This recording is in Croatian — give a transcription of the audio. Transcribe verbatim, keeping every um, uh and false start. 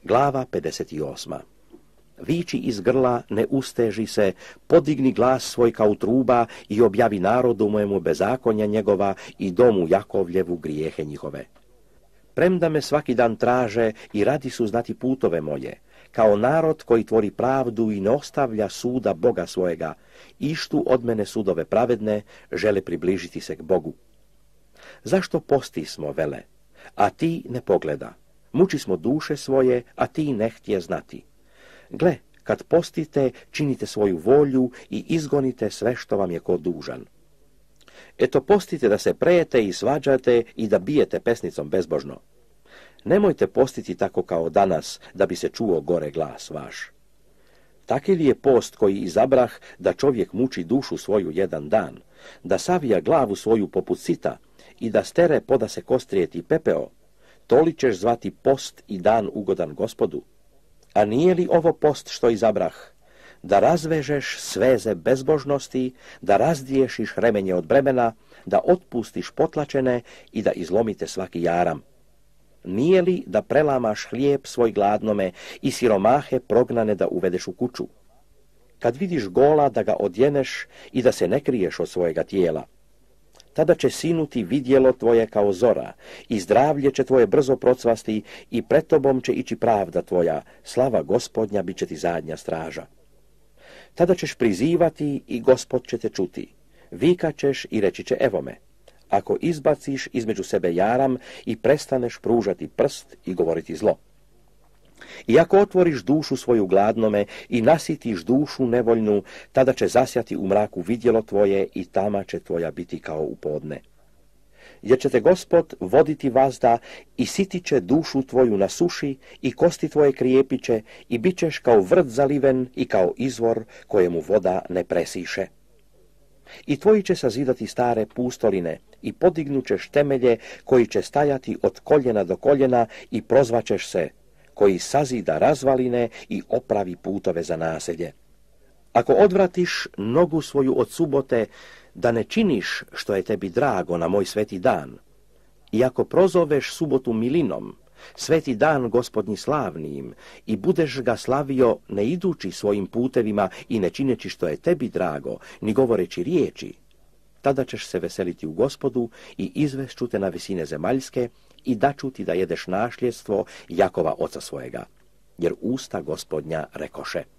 Glava pedeset osma. Viči iz grla, ne usteži se, podigni glas svoj kao truba i objavi narodu mojemu bezakonja njegova i domu Jakovljevu grijehe njihove. Premda me svaki dan traže i radi su znati putove moje, kao narod koji tvori pravdu i ne ostavlja suda Boga svojega, ištu od mene sudove pravedne, žele približiti se k Bogu. Zašto postismo, vele, a ti ne pogleda? Muči smo duše svoje, a ti ne htje znati. Gle, kad postite, činite svoju volju i izgonite sve što vam je ko dužan. Eto, postite da se prejete i svađate i da bijete pesnicom bezbožno. Nemojte postiti tako kao danas, da bi se čuo gore glas vaš. Taki li je post koji izabrah da čovjek muči dušu svoju jedan dan, da savija glavu svoju poput sita i da stere poda se kostrijeti pepeo, to li ćeš zvati post i dan ugodan Gospodu? A nije li ovo post što izabrah? Da razvežeš sveze bezbožnosti, da razdiješiš remenje od bremena, da otpustiš potlačene i da izlomite svaki jaram. Nije li da prelamaš hlijeb svoj gladnome i siromahe prognane da uvedeš u kuću? Kad vidiš gola da ga odjeneš i da se ne kriješ od svojega tijela, tada će sinuti vidjelo tvoje kao zora i zdravlje će tvoje brzo procvasti i pred tobom će ići pravda tvoja, slava Gospodnja bit će ti zadnja straža. Tada ćeš prizivati i Gospod će te čuti, vikaćeš i reći će evo me. Ako izbaciš između sebe jaram i prestaneš pružati prst i govoriti zlo. I ako otvoriš dušu svoju gladnome i nasitiš dušu nevoljnu, tada će zasjati u mraku vidjelo tvoje i tama će tvoja biti kao u podne. Jer će te Gospod voditi vazda i sitit će dušu tvoju na suši i kosti tvoje krijepiće i bit ćeš kao vrt zaliven i kao izvor kojemu voda ne presiše. I tvoji će sazidati stare pustoline i podignućeš temelje koji će stajati od koljena do koljena i prozvaćeš se, koji sazida razvaline i opravi putove za naselje. Ako odvratiš nogu svoju od subote, da ne činiš što je tebi drago na moj sveti dan, i ako prozoveš subotu milinom, sveti dan Gospodnji slavnijim, i budeš ga slavio ne idući svojim putevima i ne čineći što je tebi drago, ni govoreći riječi, tada ćeš se veseliti u Gospodu i izvešću te na visine zemaljske i daću ti da jedeš našljedstvo Jakova oca svojega, jer usta Gospodnja rekoše.